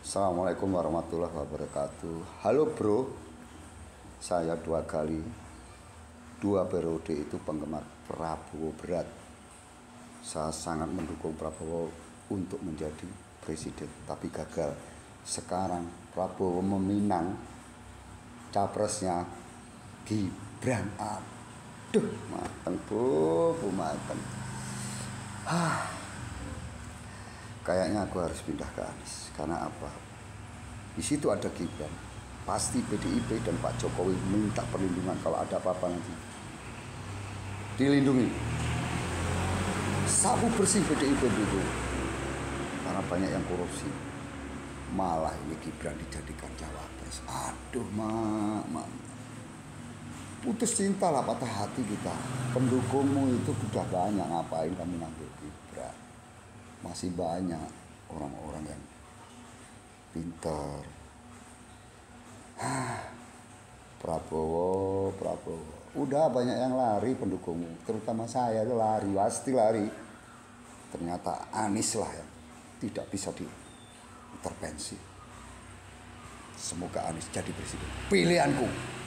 Assalamualaikum warahmatullahi wabarakatuh. Halo bro, saya dua periode itu penggemar Prabowo berat. Saya sangat mendukung Prabowo untuk menjadi presiden, tapi gagal. Sekarang Prabowo meminang, capresnya Gibran. Aduh, mateng bu mateng. Kayaknya aku harus pindah ke Anies. Karena apa? Di situ ada Gibran. Pasti PDIP dan Pak Jokowi minta perlindungan kalau ada apa-apa nanti. Dilindungi. Sapu bersih PDIP itu. Karena banyak yang korupsi. Malah ini Gibran dijadikan cawapres. Aduh, mak. Putus cinta lah, patah hati kita. Pendukungmu itu sudah banyak, ngapain kamu ngambil Gibran? Masih banyak orang-orang yang pintar. Prabowo. Udah banyak yang lari pendukungmu, terutama saya itu lari, pasti lari. Ternyata Anies lah yang tidak bisa diintervensi. Semoga Anies jadi presiden. Pilihanku.